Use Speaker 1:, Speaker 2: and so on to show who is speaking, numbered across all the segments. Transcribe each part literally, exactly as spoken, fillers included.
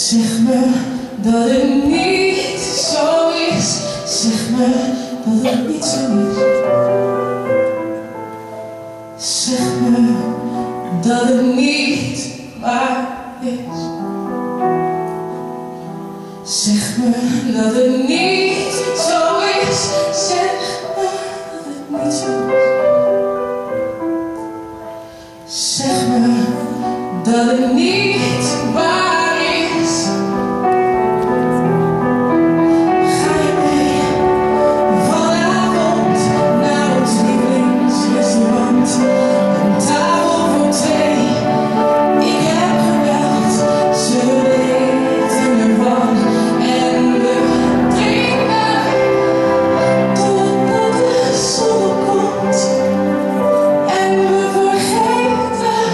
Speaker 1: Zeg me dat het niet zo is. Zeg me dat het niet zo is. Zeg me dat het niet waar is. Zeg me dat het niet zo is. Zeg me dat het niet zo is. Zeg me dat het niet waar is. Ga je mee vanavond naar ons lievelingsrestaurant? Een tafel voor twee. Ik heb gebeld, ze weten ervan. En we drinken totdat de zon komt. En we vergeten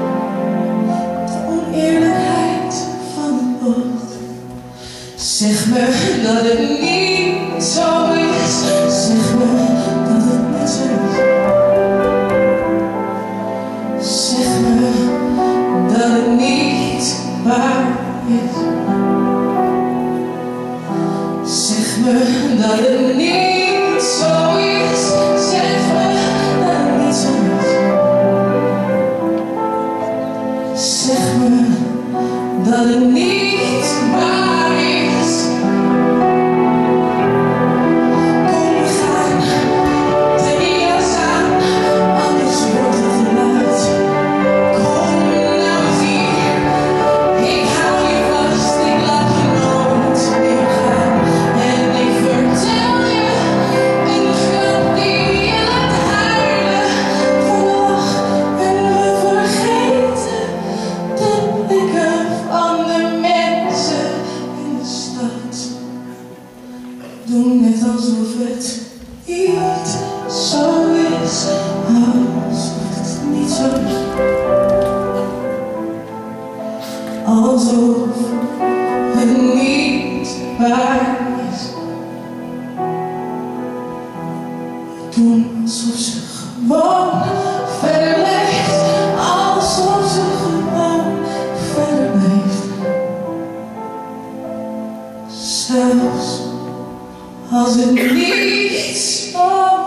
Speaker 1: de oneerlijkheid van het lot. Zeg me dat het niet zo is. Zeg me dat het niet zo is. Zeg me dat het niet waar is. Zeg me dat het niet zo is. Zeg me dat het niet zo is. Zeg me dat het niet waar is. Kom, we gaan, trek je jas aan, anders wordt het te laat. Kom nou eens hier, ik hou je vast, ik laat je nooit meer gaan. En ik vertel je een grap die je laat huilen vannacht. En we vergeten de blikken van de mensen in de stad. Doe net alsof het niet zo is, alsof het niet zo is. Alsof het niet waar is. Doen alsof ze gewoon verder leeft. Alsof ze gewoon verder leeft. Zelfs als het niet zo